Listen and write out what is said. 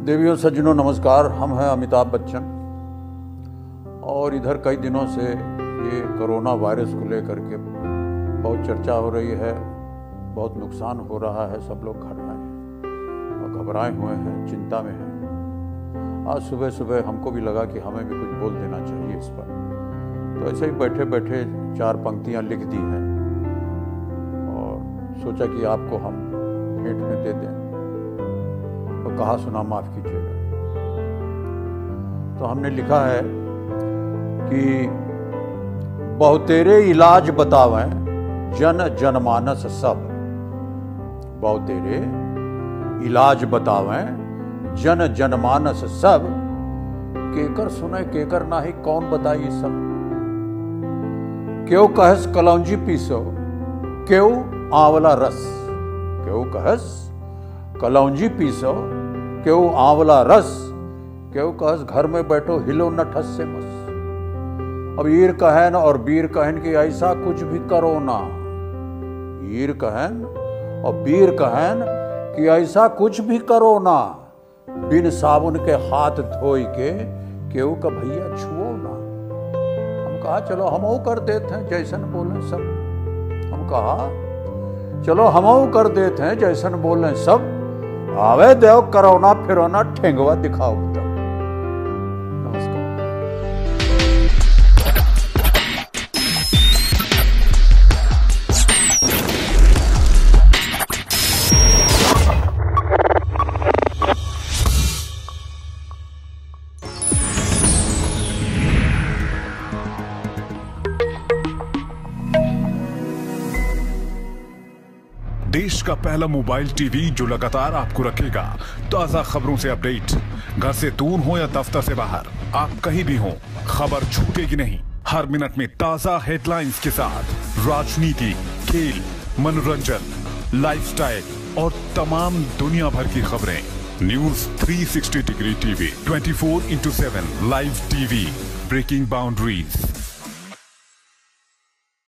देवियों सज्जनों नमस्कार। हम हैं अमिताभ बच्चन और इधर कई दिनों से ये कोरोना वायरस को लेकर के बहुत चर्चा हो रही है, बहुत नुकसान हो रहा है। सब लोग घबराए हुए हैं, चिंता में हैं। आज सुबह सुबह हमको भी लगा कि हमें भी कुछ बोल देना चाहिए इस पर, तो ऐसे ही बैठे बैठे 4 पंक्तियां लिख दी हैं और सोचा कि आपको हम भेंट में दे दें। तो कहा सुना माफ कीजिएगा। तो हमने लिखा है कि बहुतेरे इलाज बतावें जन जनमानस सब, बहुतेरे इलाज बतावें जन जनमानस सब, केकर सुने केकर नाही कौन बताई सब। क्यों कहस कलौंजी पीसो क्यों आंवला रस, क्यों कहस कलौंजी पीसो क्यों आंवला रस, क्यों कहस घर में बैठो हिलो न ठस से मस। अब ईर कहन और बीर कहन कि ऐसा कुछ भी करो ना, ईर कहन और बीर कहन कि ऐसा कुछ भी करो ना, बिन साबुन के हाथ धोई के केहू का भैया छुओ ना। हम कहा चलो हमो कर देते हैं जैसन बोले सब, हम कहा चलो हमो कर देते हैं जैसन बोले सब। आवे देव करो ना फिरो ना ठेंगवा दिखाओ तो। नमस्कार। देश का पहला मोबाइल टीवी जो लगातार आपको रखेगा ताजा खबरों से अपडेट। घर से दूर हो या दफ्तर से बाहर, आप कहीं भी हो, खबर छूटेगी नहीं। हर मिनट में ताजा हेडलाइंस के साथ राजनीति, खेल, मनोरंजन, लाइफस्टाइल और तमाम दुनिया भर की खबरें। News 360 degree TV 24/7 live TV, breaking boundaries.